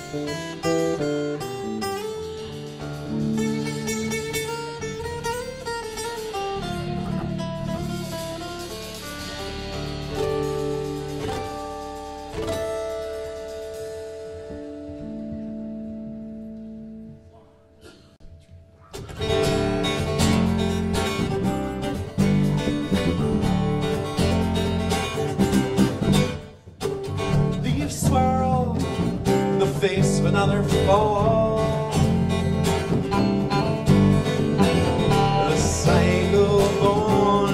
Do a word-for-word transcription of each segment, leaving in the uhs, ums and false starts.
Another fall. A single born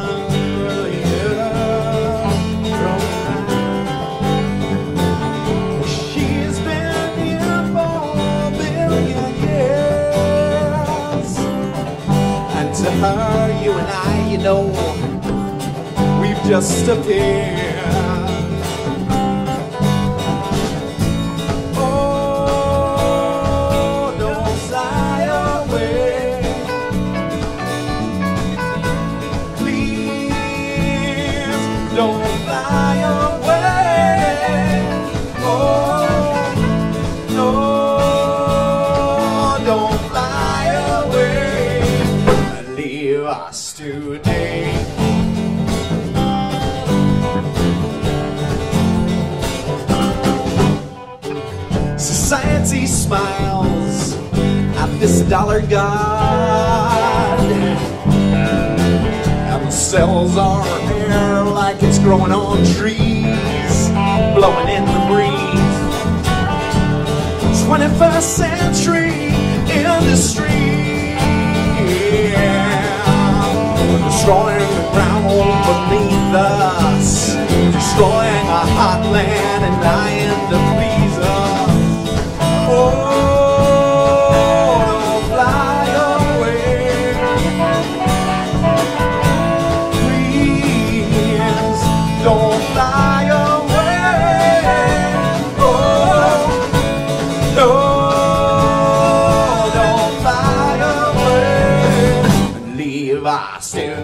she's been here for a billion years, and to her, you and I, you know, we've just appeared. Society smiles at this dollar god, and sells our hair like it's growing on trees, blowing in the breeze. twenty-first century industry, yeah. Destroying the ground beneath us, destroying our heartland and dying to please us. Oh, don't fly away, please, don't fly away. Oh, no, don't fly away and leave us still.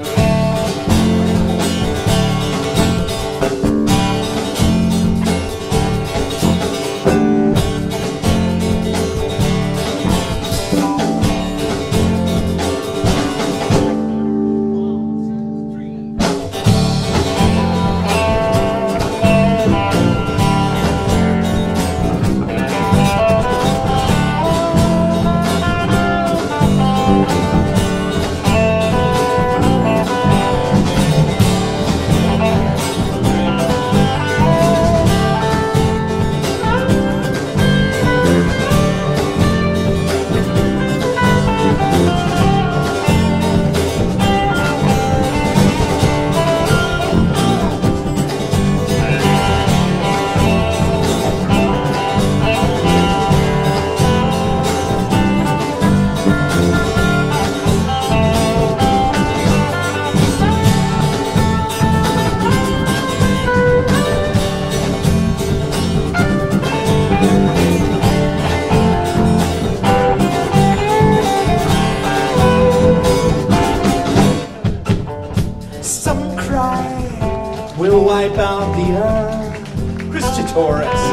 We'll wipe out the earth, Christian Taurus.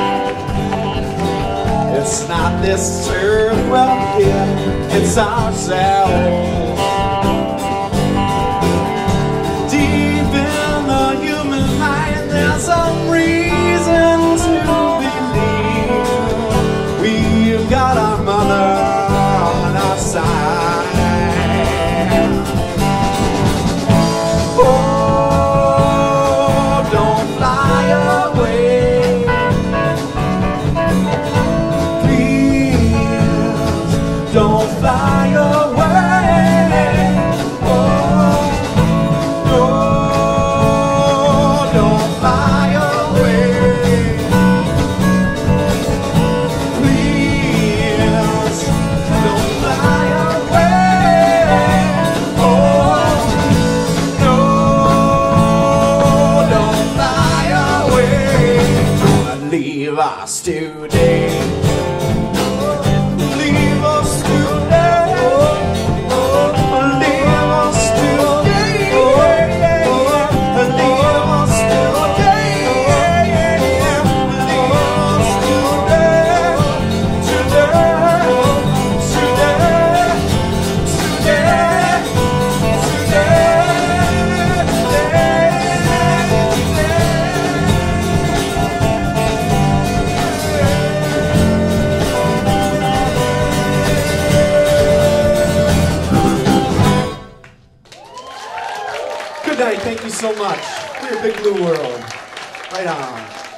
It's not this earth we're here, it's ourselves. Deep in the human mind, there's some reason to believe we've got our mother on our side. Don't fly away. Oh, no, don't fly away. Please, don't fly away. Oh, no, don't fly away. Leave us today. To night. Thank you so much. We're Big Blue World. Right on.